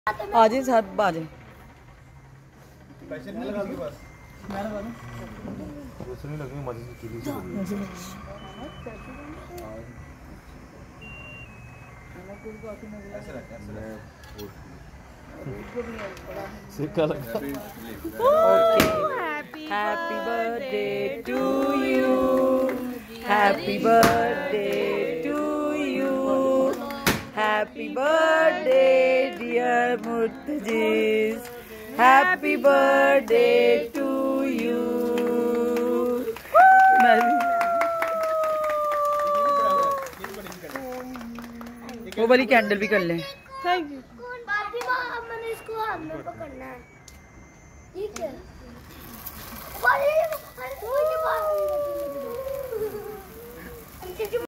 आज ही साथ बाजे पैसे नहीं लगा के पास मैं लगा दूं पैसे नहीं लगेंगे मजे से चीज़ ऐसे रख सिक्का लगा happy birthday to you happy birthday to you happy birthday dear Murtajiz happy birthday to you. वो वाली कैंडल भी कर लें। Thank you. मैंने इसको हाथ में पकड़ना है, ठीक है।